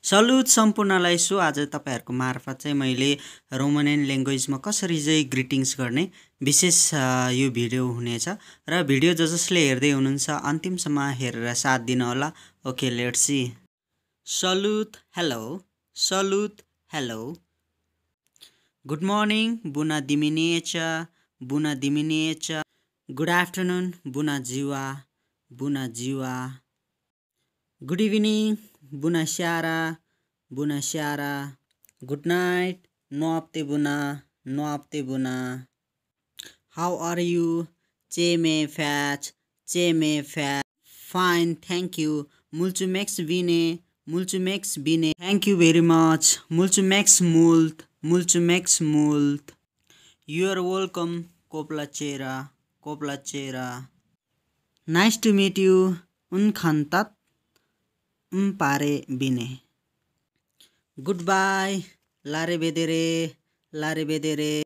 Salute सम्पूर्णलाई so आज तपाईहरुको मार्फत चाहिँ मैले रोमानियन ल्याङ्ग्वेजमा कसरी चाहिँ ग्रीटिङ्स गर्ने विशेष यो भिडियो हुनेछ र भिडियो जसले हेर्दै हुनुहुन्छ अन्तिमसम्म हेरेर साथ दिन होला। Okay let's see. Salute hello good morning बुना दिमिनेचा गुड आफ्टरनुन बुना जिवा गुड इभिनिङ बुना स्यारा गुड नाइट नोआप्ते बुना हाउ आर यू चेमे फ्याच फाइन थ्याङ्क यू मुल्चुमेक्स बिने थ्याङ्क यू भेरी मच मुल्चुमेक्स मुल्थ यु आर वेलकम कोप्लाचेरा नाइस टु मिट यू उनखन्तात पारे बिने गुड बाय लारे बेदेरे